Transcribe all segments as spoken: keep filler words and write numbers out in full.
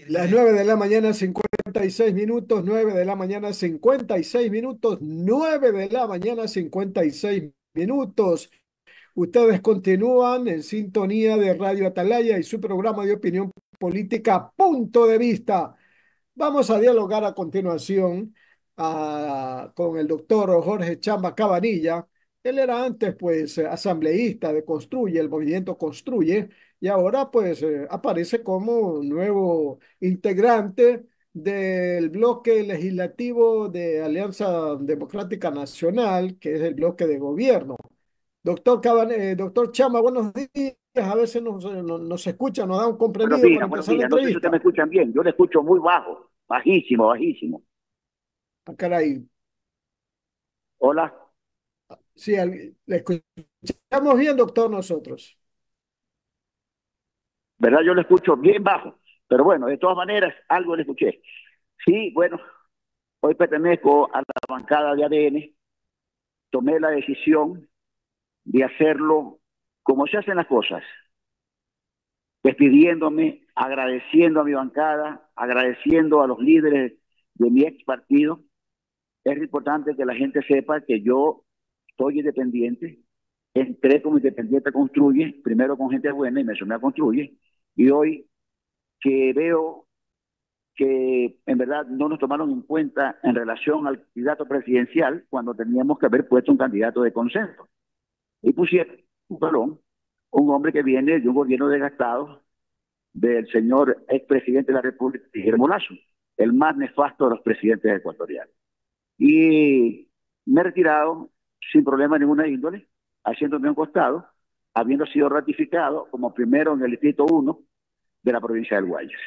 Las nueve de la mañana, cincuenta y seis minutos, nueve de la mañana, cincuenta y seis minutos, nueve de la mañana, cincuenta y seis minutos. Ustedes continúan en sintonía de Radio Atalaya y su programa de opinión política, Punto de Vista. Vamos a dialogar a continuación ah, con el doctor Jorge Chamba Cabanilla. Él era antes, pues, eh, asambleísta de Construye, el movimiento Construye, y ahora, pues, eh, aparece como nuevo integrante del bloque legislativo de Alianza Democrática Nacional, que es el bloque de gobierno. Doctor Caban- eh, doctor Chamba, buenos días. A veces nos, eh, nos, nos escucha, nos da un Buenos comprendido para días, buenos empezar la días. No sé si ustedes me entrevista. escuchan bien. Yo le escucho muy bajo, bajísimo, bajísimo. Ah, caray. Hola, Sí, al- le escuchamos bien, doctor, nosotros. ¿verdad? Yo le escucho bien bajo. Pero bueno, de todas maneras, algo le escuché. Sí, bueno, hoy pertenezco a la bancada de A D N. Tomé la decisión de hacerlo como se hacen las cosas, despidiéndome, agradeciendo a mi bancada, agradeciendo a los líderes de mi ex partido. Es importante que la gente sepa que yo soy independiente. Entré como independiente a Construye, primero con gente buena y me sumé a Construye. Y hoy que veo que en verdad no nos tomaron en cuenta en relación al candidato presidencial cuando teníamos que haber puesto un candidato de consenso. Y pusieron un balón, un hombre que viene de un gobierno desgastado del señor expresidente de la República, Guillermo Lasso, el más nefasto de los presidentes ecuatorianos. Y me he retirado sin problema ninguna índole, haciéndome un costado, habiendo sido ratificado como primero en el distrito uno de la provincia del Guayas.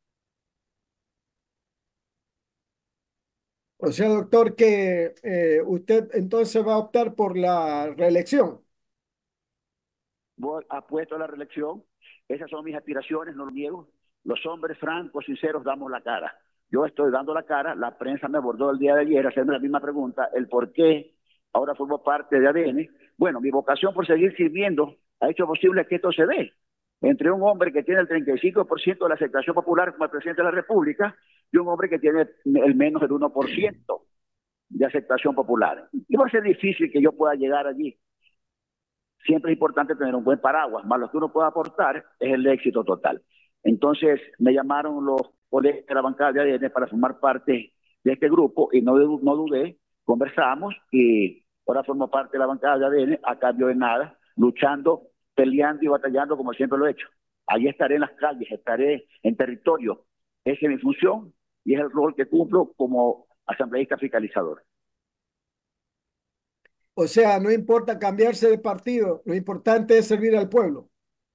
O sea, doctor, que eh, usted entonces va a optar por la reelección. Voy apuesto a la reelección, esas son mis aspiraciones, no lo niego. Los hombres francos, sinceros, damos la cara. Yo estoy dando la cara, la prensa me abordó el día de ayer haciendo la misma pregunta, el por qué ahora formo parte de A D N. Bueno, mi vocación por seguir sirviendo ha hecho posible que esto se dé. Entre un hombre que tiene el treinta y cinco por ciento de la aceptación popular como el presidente de la República y un hombre que tiene el menos del uno por ciento de aceptación popular. Y va a ser difícil que yo pueda llegar allí. Siempre es importante tener un buen paraguas, más lo que uno pueda aportar es el éxito total. Entonces me llamaron los colegas de la bancada de A D N para formar parte de este grupo y no, no dudé, conversamos y ahora formo parte de la bancada de A D N a cambio de nada, luchando, peleando y batallando como siempre lo he hecho. Allí estaré en las calles, estaré en territorio. Esa es mi función y es el rol que cumplo como asambleísta fiscalizador. O sea, no importa cambiarse de partido, lo importante es servir al pueblo.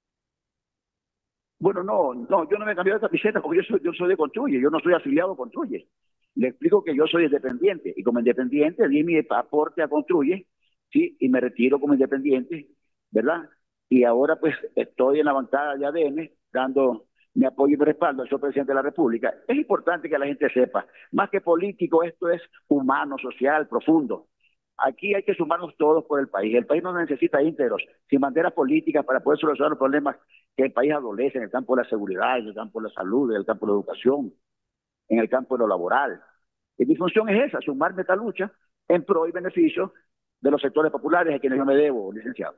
Bueno, no, no, yo no me he cambiado de camiseta porque yo soy, yo soy de Construye, yo no soy afiliado a Construye. Le explico que yo soy independiente y como independiente di mi aporte a Construye, sí, y me retiro como independiente, ¿verdad? Y ahora pues estoy en la bancada de A D N dando mi apoyo y mi respaldo al señor presidente de la República. Es importante que la gente sepa, más que político, esto es humano, social, profundo. Aquí hay que sumarnos todos por el país. El país no necesita íntegros, sin banderas políticas para poder solucionar los problemas que el país adolece en el campo de la seguridad, en el campo de la salud, en el campo de la educación, en el campo de lo laboral. Y mi función es esa, sumarme a esta lucha en pro y beneficio de los sectores populares a quienes yo me debo, licenciado.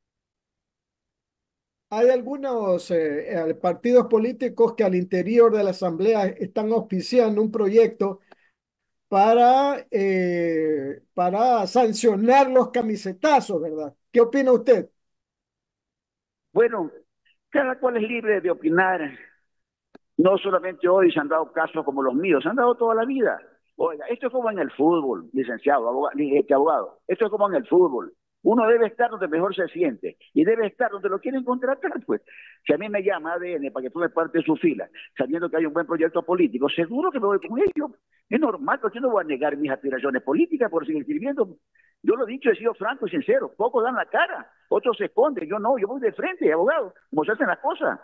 Hay algunos eh, eh, partidos políticos que al interior de la Asamblea están auspiciando un proyecto para, eh, para sancionar los camisetazos, ¿verdad? ¿Qué opina usted? Bueno, cada cual es libre de opinar. No solamente hoy se han dado casos como los míos, se han dado toda la vida. Oiga, esto es como en el fútbol, licenciado, abogado, este abogado. Esto es como en el fútbol. Uno debe estar donde mejor se siente y debe estar donde lo quieren contratar. Pues, si a mí me llama A D N para que forme parte de su fila, sabiendo que hay un buen proyecto político, seguro que me voy con ellos. Es normal, porque yo no voy a negar mis aspiraciones políticas por seguir sirviendo. Yo lo he dicho, he sido franco y sincero. Pocos dan la cara, otros se esconden. Yo no, yo voy de frente, abogado, como se hacen las cosas.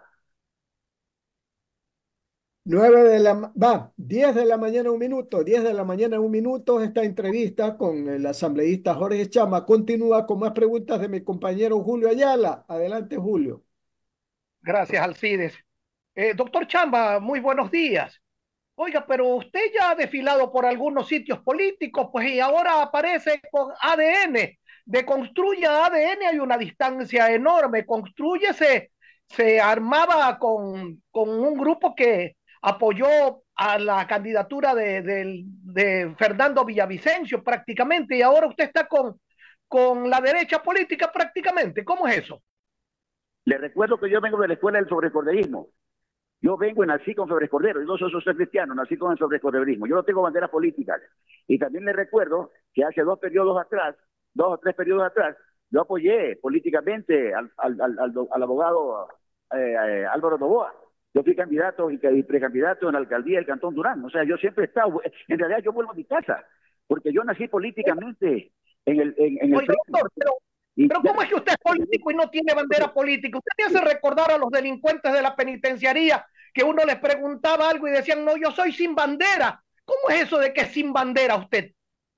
Nueve de la, ma- va, diez de la mañana, un minuto, diez de la mañana, un minuto. Esta entrevista con el asambleísta Jorge Chama continúa con más preguntas de mi compañero Julio Ayala. Adelante, Julio. Gracias, Alcides. Eh, doctor Chamba, muy buenos días. Oiga, pero usted ya ha desfilado por algunos sitios políticos, pues y ahora aparece con A D N. De construye a ADN hay una distancia enorme. Construye se, se armaba con, con un grupo que apoyó a la candidatura de, de, de Fernando Villavicencio prácticamente, y ahora usted está con, con la derecha política prácticamente. ¿Cómo es eso? Le recuerdo que yo vengo de la escuela del sobrecorderismo. Yo vengo y nací con Febres Cordero. Yo no soy, soy cristiano, nací con el sobrecorderismo. Yo no tengo banderas políticas. Y también le recuerdo que hace dos periodos atrás, dos o tres periodos atrás, yo apoyé políticamente al, al, al, al, al abogado eh, eh, Álvaro Novoa. Yo fui candidato y, y precandidato en la alcaldía del Cantón Durán. O sea, yo siempre he estado, en realidad yo vuelvo a mi casa, porque yo nací políticamente en el, en, en el Oiga, F R E. doctor, pero Y Pero ya, ¿cómo es que usted es político y no tiene bandera política? Usted me hace recordar a los delincuentes de la penitenciaría que uno les preguntaba algo y decían, no, yo soy sin bandera. ¿Cómo es eso de que es sin bandera usted?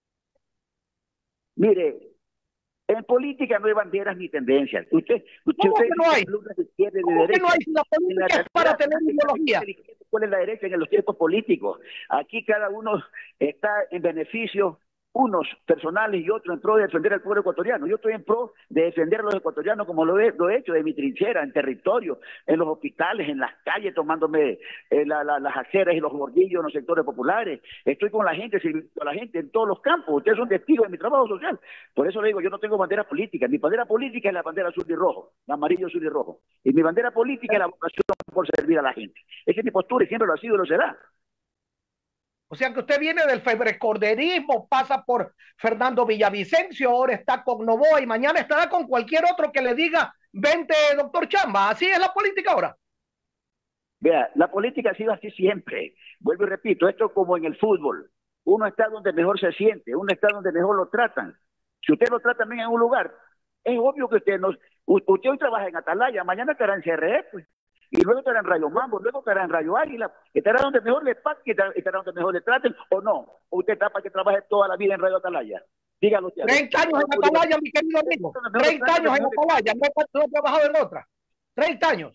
mire, en política no hay banderas ni tendencias. Usted, usted, ¿Cómo usted que no dice hay? columnas de izquierda y de ¿Cómo que no derecha. hay si la En la política es para realidad, tener nadie sabe quién es ideología? la izquierda y cuál es la derecha en los tiempos políticos. Aquí cada uno está en beneficio, unos personales y otros en pro de defender al pueblo ecuatoriano. Yo estoy en pro de defender a los ecuatorianos como lo he, lo he hecho de mi trinchera, en territorio, en los hospitales, en las calles, tomándome eh, la, la, las aceras y los bordillos en los sectores populares. Estoy con la gente, sirviendo a la gente en todos los campos. Ustedes son testigos de mi trabajo social. Por eso le digo, yo no tengo bandera política. Mi bandera política es la bandera azul y rojo, la amarillo, azul y rojo. Y mi bandera política es la vocación por servir a la gente. Esa es mi postura y siempre lo ha sido y lo será. O sea que usted viene del febrecorderismo, pasa por Fernando Villavicencio, ahora está con Novoa y mañana estará con cualquier otro que le diga, vente, doctor Chamba. Así es la política ahora. Vea, la política ha sido así siempre. Vuelvo y repito, esto es como en el fútbol. Uno está donde mejor se siente, uno está donde mejor lo tratan. Si usted lo trata bien en un lugar, es obvio que usted no... Usted hoy trabaja en Atalaya, mañana estará en C R E, pues. Y luego estará en Rayo Mambo, luego estará en Rayo Águila. Estará donde mejor le paguen, estará donde mejor le traten, o no. O usted está para que trabaje toda la vida en Radio Atalaya. Dígalo usted, a ver. treinta años en Atalaya, mi querido amigo. treinta años en Atalaya, no he trabajado en otra. treinta años.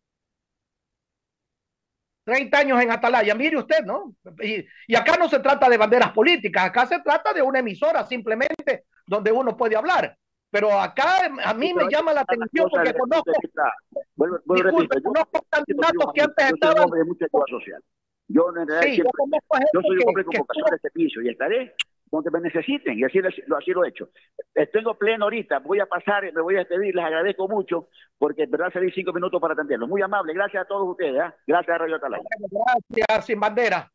treinta años en Atalaya, mire usted, ¿no? Y, y acá no se trata de banderas políticas, acá se trata de una emisora simplemente donde uno puede hablar. Pero acá a mí Sí, me pero llama la atención cosa porque de conozco, vuelvo, vuelvo disculpe, repito, yo, conozco candidatos que yo antes soy un estaban, hombre de mucha ayuda social. Yo en realidad sí, yo siempre, conozco a yo gente soy un que, hombre con que vocación estuvo, de servicio y estaré donde me necesiten y así, lo, así lo he hecho. Eh, Tengo pleno ahorita, voy a pasar, me voy a despedir, les agradezco mucho porque en verdad salí cinco minutos para atenderlo. Muy amable, gracias a todos ustedes, ¿eh? Gracias a Radio Atalaya. gracias, sin bandera.